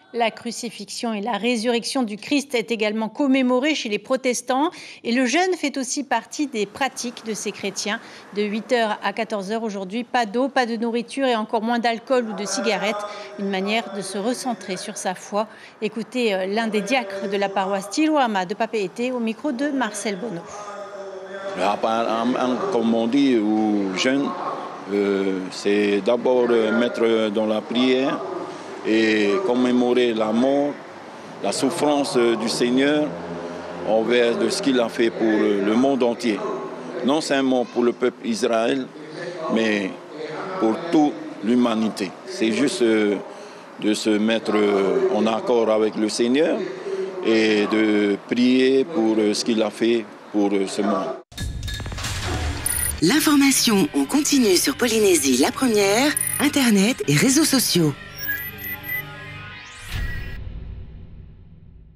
La crucifixion et la résurrection du Christ est également commémorée chez les protestants et le jeûne fait aussi partie des pratiques de ces chrétiens. De 8h à 14h aujourd'hui, pas d'eau, pas de nourriture et encore moins d'alcool ou de cigarettes. Une manière de se recentrer sur sa foi. Écoutez l'un des diacres de la paroisse Tiloama de Papeete au micro de Marcel Bonneau. Comme on dit aux jeunes, c'est d'abord mettre dans la prière et commémorer la mort, la souffrance du Seigneur envers de ce qu'il a fait pour le monde entier. Non seulement pour le peuple Israël, mais pour toute l'humanité. C'est juste de se mettre en accord avec le Seigneur et de prier pour ce qu'il a fait pour ce monde. L'information en continu sur Polynésie la première, Internet et réseaux sociaux.